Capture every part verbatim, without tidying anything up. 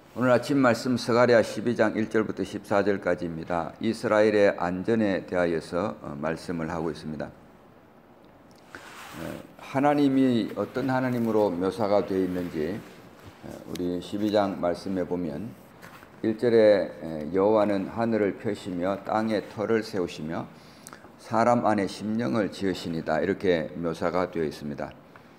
오늘 아침 말씀 스가랴 십이 장 일 절부터 십사 절까지입니다. 이스라엘의 안전에 대하여서 말씀을 하고 있습니다. 하나님이 어떤 하나님으로 묘사가 되어 있는지 우리 십이 장 말씀에 보면 일 절에 여호와는 하늘을 펴시며 땅에 터를 세우시며 사람 안에 심령을 지으시니다, 이렇게 묘사가 되어 있습니다.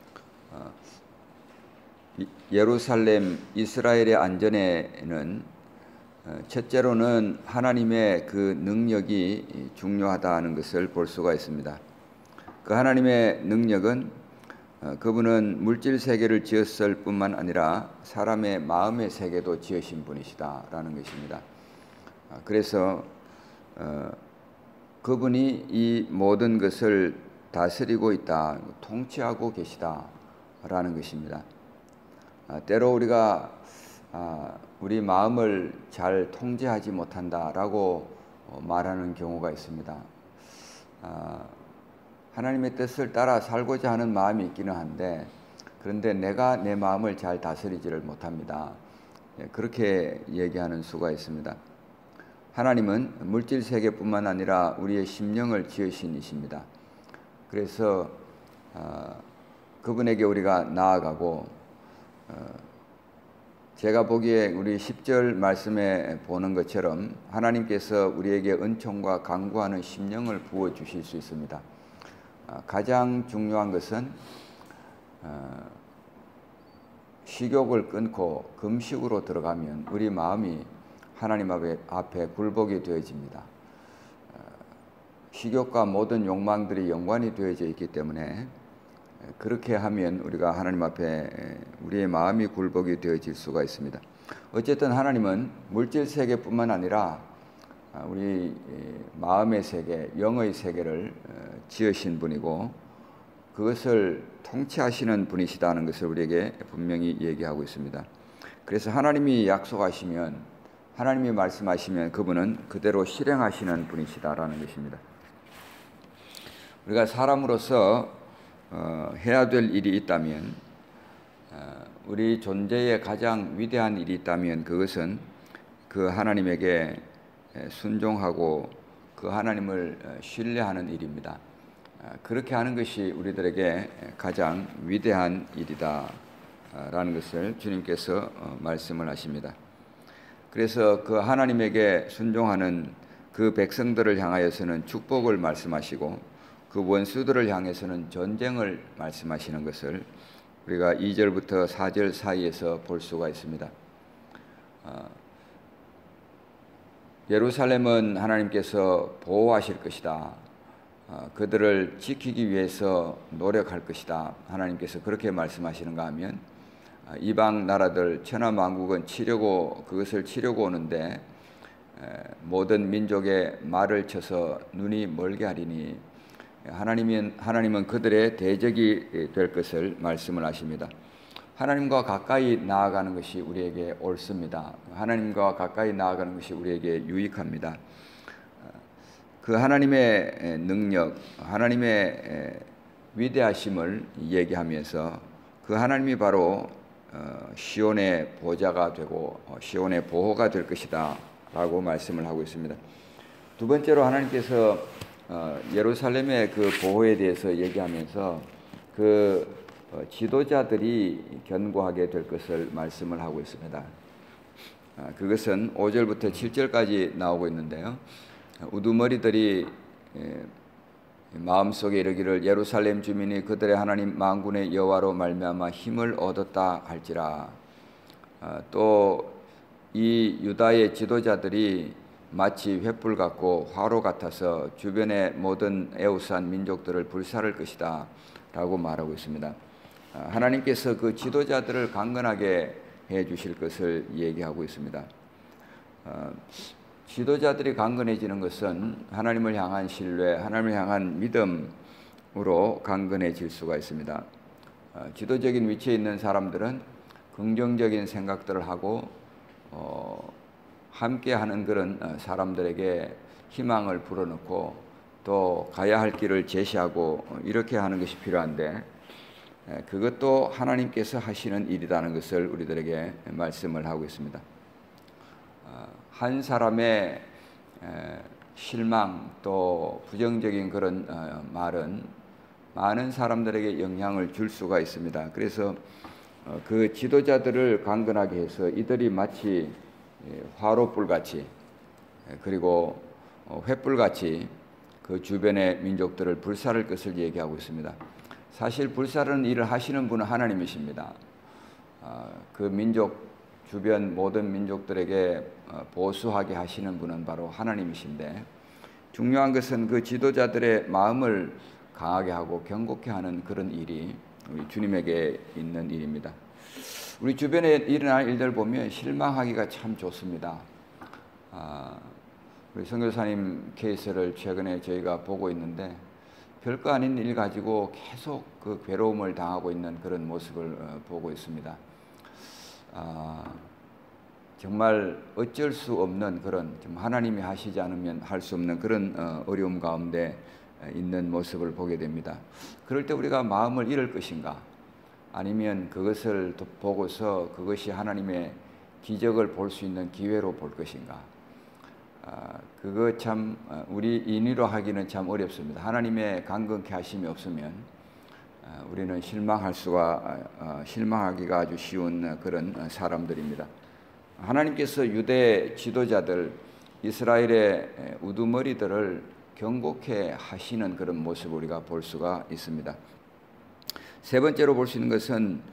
예루살렘, 이스라엘의 안전에는 첫째로는 하나님의 그 능력이 중요하다는 것을 볼 수가 있습니다. 그 하나님의 능력은 그분은 물질 세계를 지었을 뿐만 아니라 사람의 마음의 세계도 지으신 분이시다라는 것입니다. 그래서 그분이 이 모든 것을 다스리고 있다, 통치하고 계시다라는 것입니다. 때로 우리가 우리 마음을 잘 통제하지 못한다라고 말하는 경우가 있습니다. 하나님의 뜻을 따라 살고자 하는 마음이 있기는 한데, 그런데 내가 내 마음을 잘 다스리지를 못합니다. 그렇게 얘기하는 수가 있습니다. 하나님은 물질 세계뿐만 아니라 우리의 심령을 지으신 이십니다. 그래서 그분에게 우리가 나아가고, 제가 보기에 우리 십 절 말씀에 보는 것처럼 하나님께서 우리에게 은총과 간구하는 심령을 부어 주실 수 있습니다. 가장 중요한 것은 식욕을 끊고 금식으로 들어가면 우리 마음이 하나님 앞에 굴복이 되어집니다. 식욕과 모든 욕망들이 연관이 되어져 있기 때문에 그렇게 하면 우리가 하나님 앞에 우리의 마음이 굴복이 되어질 수가 있습니다. 어쨌든 하나님은 물질 세계뿐만 아니라 우리 마음의 세계, 영의 세계를 지으신 분이고 그것을 통치하시는 분이시다는 것을 우리에게 분명히 얘기하고 있습니다. 그래서 하나님이 약속하시면, 하나님이 말씀하시면 그분은 그대로 실행하시는 분이시다라는 것입니다. 우리가 사람으로서 어, 해야 될 일이 있다면, 어, 우리 존재의 가장 위대한 일이 있다면 그것은 그 하나님에게 순종하고 그 하나님을 신뢰하는 일입니다. 어, 그렇게 하는 것이 우리들에게 가장 위대한 일이다 라는 것을 주님께서 어, 말씀을 하십니다. 그래서 그 하나님에게 순종하는 그 백성들을 향하여서는 축복을 말씀하시고 그 원수들을 향해서는 전쟁을 말씀하시는 것을 우리가 이 절부터 사 절 사이에서 볼 수가 있습니다. 어, 예루살렘은 하나님께서 보호하실 것이다. 어, 그들을 지키기 위해서 노력할 것이다. 하나님께서 그렇게 말씀하시는가 하면 어, 이방 나라들 천하만국은 치려고 그것을 치려고 오는데 에, 모든 민족의 말을 쳐서 눈이 멀게 하리니 하나님은, 하나님은 그들의 대적이 될 것을 말씀을 하십니다. 하나님과 가까이 나아가는 것이 우리에게 옳습니다. 하나님과 가까이 나아가는 것이 우리에게 유익합니다. 그 하나님의 능력, 하나님의 위대하심을 얘기하면서 그 하나님이 바로 시온의 보좌가 되고 시온의 보호가 될 것이다 라고 말씀을 하고 있습니다. 두 번째로 하나님께서 어, 예루살렘의 그 보호에 대해서 얘기하면서 그 어, 지도자들이 견고하게 될 것을 말씀을 하고 있습니다. 아, 그것은 오 절부터 칠 절까지 나오고 있는데요. 우두머리들이 에, 마음속에 이르기를 예루살렘 주민이 그들의 하나님 만군의 여호와로 말미암아 힘을 얻었다 할지라. 아, 또 이 유다의 지도자들이 마치 횃불 같고 화로 같아서 주변의 모든 애우산 민족들을 불사를 것이다 라고 말하고 있습니다. 하나님께서 그 지도자들을 강건하게 해 주실 것을 얘기하고 있습니다. 지도자들이 강건해지는 것은 하나님을 향한 신뢰, 하나님을 향한 믿음으로 강건해질 수가 있습니다. 지도적인 위치에 있는 사람들은 긍정적인 생각들을 하고 어, 함께 하는 그런 사람들에게 희망을 불어넣고 또 가야 할 길을 제시하고 이렇게 하는 것이 필요한데, 그것도 하나님께서 하시는 일이라는 것을 우리들에게 말씀을 하고 있습니다. 한 사람의 실망 또 부정적인 그런 말은 많은 사람들에게 영향을 줄 수가 있습니다. 그래서 그 지도자들을 강건하게 해서 이들이 마치 화롯불같이 그리고 횃불같이 그 주변의 민족들을 불사를 것을 얘기하고 있습니다. 사실 불사르는 일을 하시는 분은 하나님이십니다. 그 민족 주변 모든 민족들에게 보수하게 하시는 분은 바로 하나님이신데, 중요한 것은 그 지도자들의 마음을 강하게 하고 경고케 하는 그런 일이 우리 주님에게 있는 일입니다. 우리 주변에 일어날 일들 보면 실망하기가 참 좋습니다. 아, 우리 선교사님 케이스를 최근에 저희가 보고 있는데 별거 아닌 일 가지고 계속 그 괴로움을 당하고 있는 그런 모습을 보고 있습니다. 아, 정말 어쩔 수 없는 그런, 좀 하나님이 하시지 않으면 할 수 없는 그런 어, 어려움 가운데 있는 모습을 보게 됩니다. 그럴 때 우리가 마음을 잃을 것인가, 아니면 그것을 보고서 그것이 하나님의 기적을 볼 수 있는 기회로 볼 것인가. 아, 그거 참 우리 인위로 하기는 참 어렵습니다. 하나님의 강건케 하심이 없으면 우리는 실망할 수가 실망하기가 아주 쉬운 그런 사람들입니다. 하나님께서 유대 지도자들 이스라엘의 우두머리들을 경고케 하시는 그런 모습을 우리가 볼 수가 있습니다. 세 번째로 볼 수 있는 것은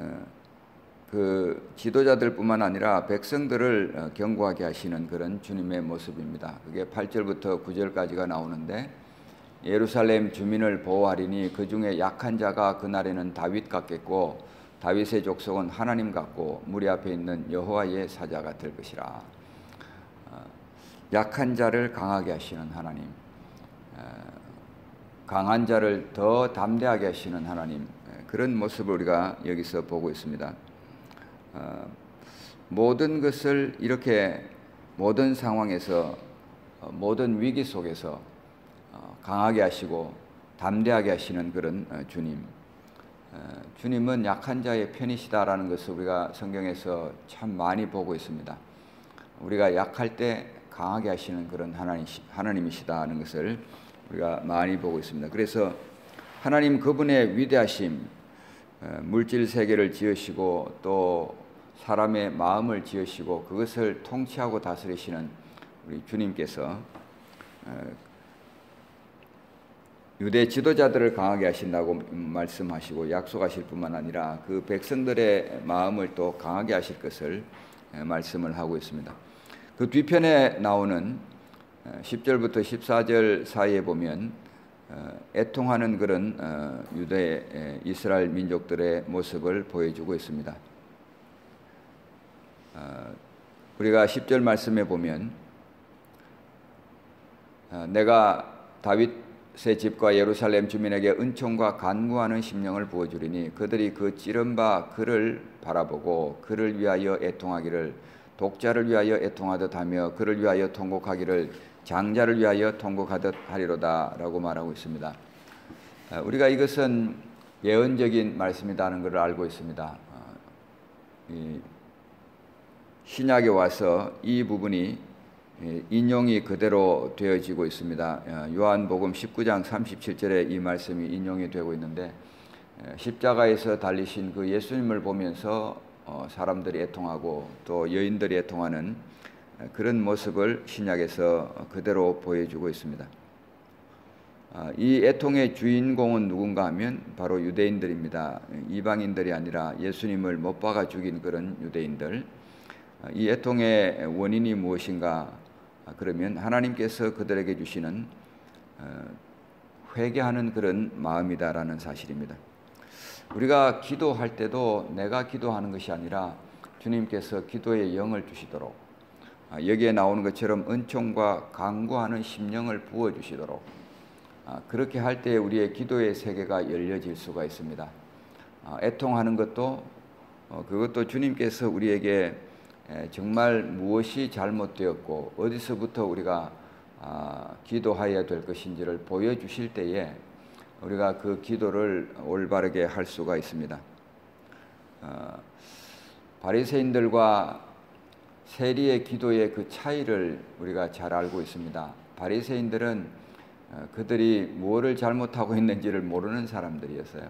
그 지도자들뿐만 아니라 백성들을 경고하게 하시는 그런 주님의 모습입니다. 그게 팔 절부터 구 절까지가 나오는데, 예루살렘 주민을 보호하리니 그 중에 약한 자가 그날에는 다윗 같겠고 다윗의 족속은 하나님 같고 무리 앞에 있는 여호와의 사자가 될 것이라. 약한 자를 강하게 하시는 하나님, 강한 자를 더 담대하게 하시는 하나님, 그런 모습을 우리가 여기서 보고 있습니다. 모든 것을 이렇게 모든 상황에서 모든 위기 속에서 강하게 하시고 담대하게 하시는 그런 주님, 주님은 약한 자의 편이시다라는 것을 우리가 성경에서 참 많이 보고 있습니다. 우리가 약할 때 강하게 하시는 그런 하나님이시다는 것을 우리가 많이 보고 있습니다. 그래서 하나님 그분의 위대하심, 물질 세계를 지으시고 또 사람의 마음을 지으시고 그것을 통치하고 다스리시는 우리 주님께서 유대 지도자들을 강하게 하신다고 말씀하시고 약속하실 뿐만 아니라 그 백성들의 마음을 또 강하게 하실 것을 말씀을 하고 있습니다. 그 뒤편에 나오는 십 절부터 십사 절 사이에 보면 애통하는 그런 유대 이스라엘 민족들의 모습을 보여주고 있습니다. 우리가 십 절 말씀에 보면 내가 다윗의 집과 예루살렘 주민에게 은총과 간구하는 심령을 부어주리니 그들이 그 찌른 바 그를 바라보고 그를 위하여 애통하기를 독자를 위하여 애통하듯 하며 그를 위하여 통곡하기를 장자를 위하여 통곡하듯 하리로다 라고 말하고 있습니다. 우리가 이것은 예언적인 말씀이라는 것을 알고 있습니다. 신약에 와서 이 부분이 인용이 그대로 되어지고 있습니다. 요한복음 십구 장 삼십칠 절에 이 말씀이 인용이 되고 있는데, 십자가에서 달리신 그 예수님을 보면서 사람들이 애통하고 또 여인들이 애통하는 그런 모습을 신약에서 그대로 보여주고 있습니다. 이 애통의 주인공은 누군가 하면 바로 유대인들입니다. 이방인들이 아니라 예수님을 못 박아 죽인 그런 유대인들. 이 애통의 원인이 무엇인가? 그러면 하나님께서 그들에게 주시는 회개하는 그런 마음이다라는 사실입니다. 우리가 기도할 때도 내가 기도하는 것이 아니라 주님께서 기도의 영을 주시도록, 여기에 나오는 것처럼 은총과 간구하는 심령을 부어주시도록, 그렇게 할 때 우리의 기도의 세계가 열려질 수가 있습니다. 애통하는 것도 그것도 주님께서 우리에게 정말 무엇이 잘못되었고 어디서부터 우리가 기도해야 될 것인지를 보여주실 때에 우리가 그 기도를 올바르게 할 수가 있습니다. 바리새인들과 세리의 기도의 그 차이를 우리가 잘 알고 있습니다. 바리새인들은 그들이 무엇을 잘못하고 있는지를 모르는 사람들이었어요.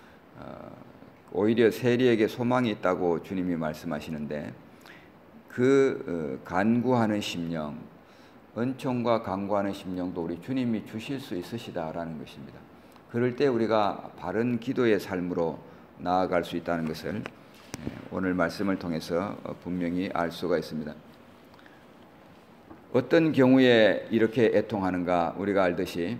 오히려 세리에게 소망이 있다고 주님이 말씀하시는데 그 간구하는 심령, 은총과 간구하는 심령도 우리 주님이 주실 수 있으시다라는 것입니다. 그럴 때 우리가 바른 기도의 삶으로 나아갈 수 있다는 것을 오늘 말씀을 통해서 분명히 알 수가 있습니다. 어떤 경우에 이렇게 애통하는가? 우리가 알듯이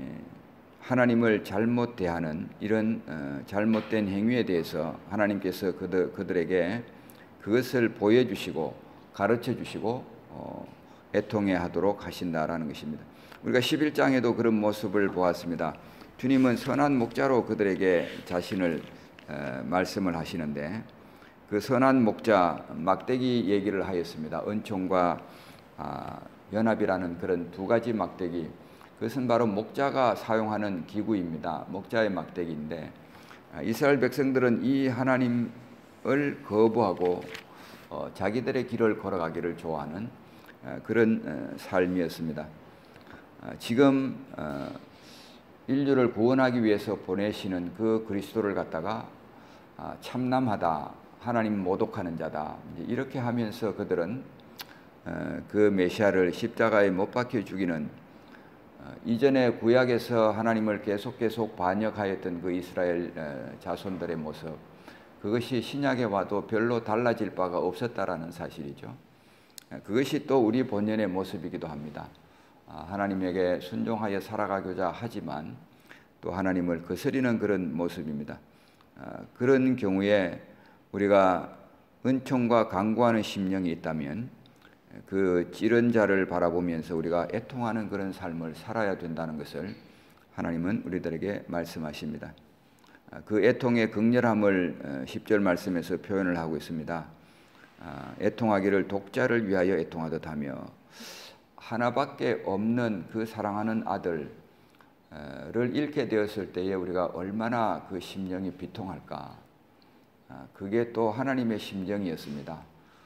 하나님을 잘못 대하는 이런 잘못된 행위에 대해서 하나님께서 그들, 그들에게 그것을 보여주시고 가르쳐주시고 애통해 하도록 하신다라는 것입니다. 우리가 십일 장에도 그런 모습을 보았습니다. 주님은 선한 목자로 그들에게 자신을 말씀을 하시는데 그 선한 목자 막대기 얘기를 하였습니다. 은총과 아, 연합이라는 그런 두 가지 막대기, 그것은 바로 목자가 사용하는 기구입니다. 목자의 막대기인데 이스라엘 백성들은 이 하나님을 거부하고 어, 자기들의 길을 걸어가기를 좋아하는 어, 그런 어, 삶이었습니다. 어, 지금 어, 인류를 구원하기 위해서 보내시는 그 그리스도를 갖다가 아, 참남하다, 하나님 모독하는 자다, 이렇게 하면서 그들은 어, 그 메시아를 십자가에 못 박혀 죽이는 어, 이전에 구약에서 하나님을 계속 계속 반역하였던 그 이스라엘 어, 자손들의 모습, 그것이 신약에 와도 별로 달라질 바가 없었다라는 사실이죠. 어, 그것이 또 우리 본연의 모습이기도 합니다. 아, 하나님에게 순종하여 살아가고자 하지만 또 하나님을 거스리는 그런 모습입니다. 아, 그런 경우에 우리가 은총과 간구하는 심령이 있다면 그 찌른 자를 바라보면서 우리가 애통하는 그런 삶을 살아야 된다는 것을 하나님은 우리들에게 말씀하십니다. 그 애통의 극렬함을 십 절 말씀에서 표현을 하고 있습니다. 애통하기를 독자를 위하여 애통하듯 하며, 하나밖에 없는 그 사랑하는 아들을 잃게 되었을 때에 우리가 얼마나 그 심령이 비통할까. 그게 또 하나님의 심정이었습니다.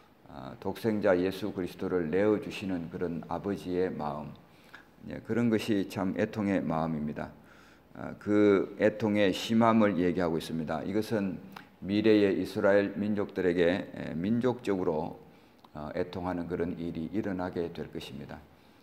독생자 예수 그리스도를 내어주시는 그런 아버지의 마음, 그런 것이 참 애통의 마음입니다. 그 애통의 심함을 얘기하고 있습니다. 이것은 미래의 이스라엘 민족들에게 민족적으로 애통하는 그런 일이 일어나게 될 것입니다.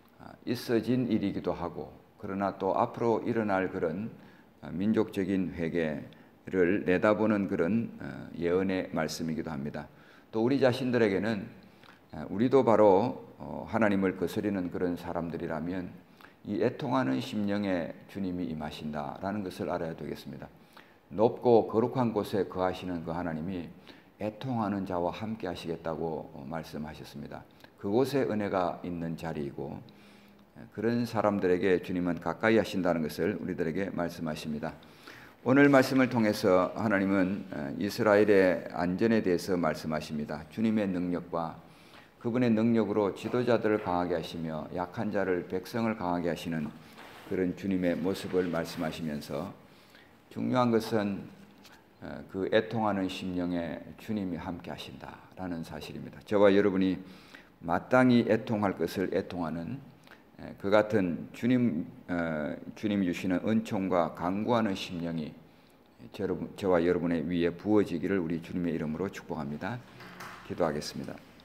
있어진 일이기도 하고, 그러나 또 앞으로 일어날 그런 민족적인 회개를 내다보는 그런 예언의 말씀이기도 합니다. 또 우리 자신들에게는 우리도 바로 하나님을 거스리는 그런 사람들이라면 이 애통하는 심령에 주님이 임하신다라는 것을 알아야 되겠습니다. 높고 거룩한 곳에 거하시는 그 하나님이 애통하는 자와 함께 하시겠다고 말씀하셨습니다. 그곳에 은혜가 있는 자리이고 그런 사람들에게 주님은 가까이 하신다는 것을 우리들에게 말씀하십니다. 오늘 말씀을 통해서 하나님은 이스라엘의 안전에 대해서 말씀하십니다. 주님의 능력과 그분의 능력으로 지도자들을 강하게 하시며 약한 자를, 백성을 강하게 하시는 그런 주님의 모습을 말씀하시면서 중요한 것은 그 애통하는 심령에 주님이 함께 하신다라는 사실입니다. 저와 여러분이 마땅히 애통할 것을 애통하는 그 같은 주님, 주님 주시는 은총과 간구하는 심령이 저와 여러분의 위에 부어지기를 우리 주님의 이름으로 축복합니다. 기도하겠습니다.